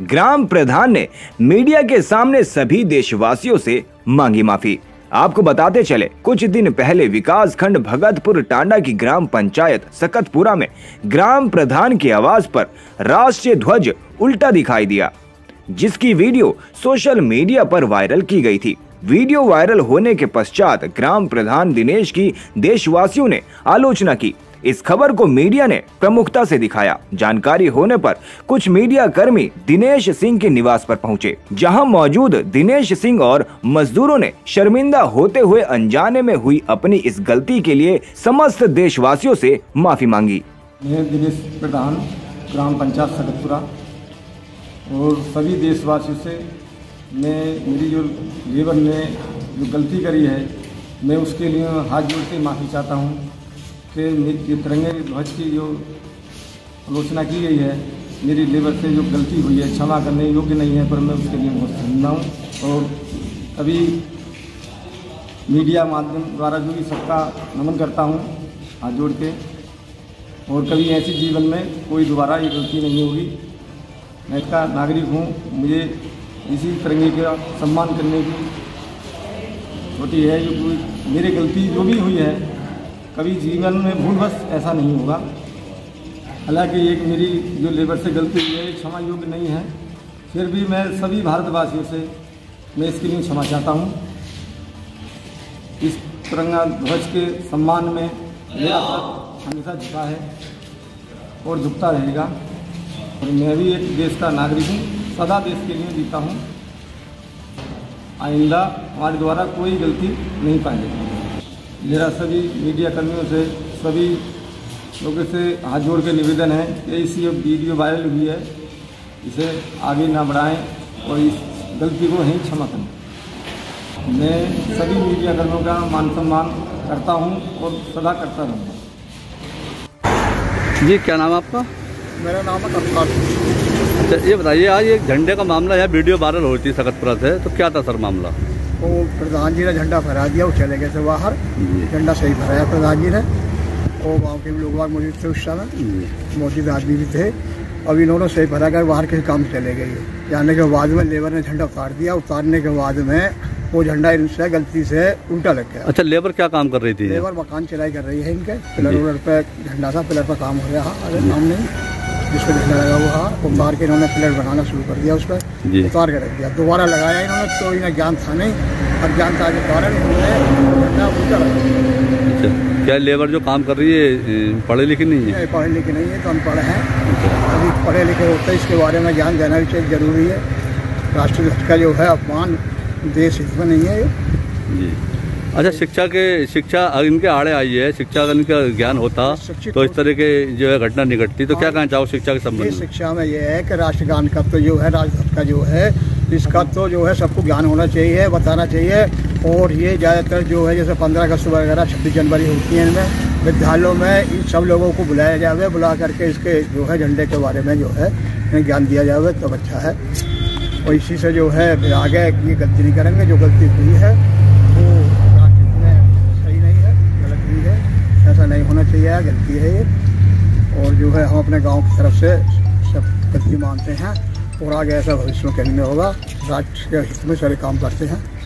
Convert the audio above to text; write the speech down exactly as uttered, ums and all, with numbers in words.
ग्राम प्रधान ने मीडिया के सामने सभी देशवासियों से मांगी माफी। आपको बताते चले, कुछ दिन पहले विकास खंड भगतपुर टांडा की ग्राम पंचायत सकतपुरा में ग्राम प्रधान के आवास पर राष्ट्रीय ध्वज उल्टा दिखाई दिया, जिसकी वीडियो सोशल मीडिया पर वायरल की गई थी। वीडियो वायरल होने के पश्चात ग्राम प्रधान दिनेश की देशवासियों ने आलोचना की। इस खबर को मीडिया ने प्रमुखता से दिखाया। जानकारी होने पर कुछ मीडिया कर्मी दिनेश सिंह के निवास पर पहुंचे, जहां मौजूद दिनेश सिंह और मजदूरों ने शर्मिंदा होते हुए अनजाने में हुई अपनी इस गलती के लिए समस्त देशवासियों से माफी मांगी। मैं दिनेश प्रधान, ग्राम पंचायत सकतपुरा, और सभी देशवासियों से मैं मेरी जो लेबर ने जो गलती करी है, मैं उसके लिए हाथ जोड़ के माफ़ी चाहता हूँ कि ये तिरंगे ध्वज की जो आलोचना की गई है, मेरी लेबर से जो गलती हुई है क्षमा करने योग्य नहीं है, पर मैं उसके लिए बहुत शर्मिंदा हूँ। और अभी मीडिया माध्यम द्वारा जो भी सबका नमन करता हूँ हाथ जोड़ के, और कभी ऐसी जीवन में कोई दोबारा ये गलती नहीं होगी। मैं इसका नागरिक हूँ, मुझे इसी तिरंगे का सम्मान करने की छोटी है। जो कोई मेरी गलती जो भी हुई है, कभी जीवन में भूलवश ऐसा नहीं होगा। हालांकि एक मेरी जो लेबर से गलती हुई है क्षमा योग्य नहीं है, फिर भी मैं सभी भारतवासियों से मैं इसके लिए क्षमा चाहता हूँ। इस तिरंगा ध्वज के सम्मान में मेरा हाथ हमेशा झुका है और झुकता रहेगा, और मैं भी एक देश का नागरिक हूँ, सदा देश के लिए जीता हूँ। आइंदा हमारे द्वारा कोई गलती नहीं पाएगी। मेरा सभी मीडिया कर्मियों से, सभी लोगों से हाथ जोड़ के निवेदन है कि इसी वीडियो वायरल हुई है, इसे आगे ना बढ़ाएं और इस गलती को नहीं क्षमा करें। मैं सभी मीडिया कर्मियों का मान सम्मान करता हूं और सदा करता रहूँगा। जी, क्या नाम है आपका? मेरा नाम है अवतार। अच्छा, ये बताइए, आज एक झंडे का मामला है, वीडियो वायरल होती है सकतपुरा से, तो क्या था सर मामला? वो प्रधान जी ने झंडा फहरा दिया, वो चले गए थे बाहर। झंडा सही फहराया प्रधान जी ने, और गाँव के लोग बाग मौजूद थे उस समय, मौजूद आदमी भी थे। अब इन्होंने सही फहरा कर बाहर के काम चले गए। जाने के बाद में लेबर ने झंडा उतार दिया। उतारने के बाद में वो झंडा इनसे गलती से उल्टा लग गया। अच्छा, लेबर क्या काम कर रही थी? लेबर मकान चलाई कर रही है इनके। पिलर उलर पे झंडा था, पिलर पर काम हो रहा, अरे नाम नहीं, जिसको झंडा लगा हुआ वो मार के इन्होंने पिलर बनाना शुरू कर दिया, उस पर उतार कर रख दिया। दोबारा लगाया इन्होंने, तो इन्हें ज्ञान था नहीं, और ज्ञान था के कारण इन्होंने झंडा उल्टा लगा दिया। अच्छा, क्या लेबर जो काम कर रही है पढ़े लिखे नहीं है? पढ़े लिखे नहीं है, तो अनपढ़ हैं। अभी पढ़े लिखे होते इसके बारे में ज्ञान देना भी चाहिए, जरूरी है। राष्ट्रीय ध्वज का जो है अपमान देश हित में नहीं है जी। अच्छा, शिक्षा के शिक्षा इनके आड़े आई है, शिक्षा का इनका ज्ञान होता तो इस तरह के जो है घटना नहीं घटती। तो क्या कहना चाहो शिक्षा के संबंध में? शिक्षा में ये है कि राष्ट्रगान का तो जो है, राजध्वज का जो है, इसका तो जो है सबको ज्ञान होना चाहिए, बताना चाहिए। और ये ज़्यादातर जो है जैसे पंद्रह अगस्त वगैरह छब्बीस जनवरी होती है, इनमें विद्यालयों में इन सब लोगों को बुलाया जाए, बुला करके इसके जो है झंडे के बारे में जो है ज्ञान दिया जाए तो अच्छा है। और इसी से जो है आगे ये गलती नहीं करेंगे। जो गलती हुई है वो राष्ट्र में सही नहीं है, गलत हुई है, ऐसा नहीं होना चाहिए, गलती है ये। और जो है हम अपने गांव की तरफ से सब गलती मानते हैं, और आगे ऐसा भविष्य में कहीं नहीं होगा। राष्ट्र के हित में सारे काम करते हैं।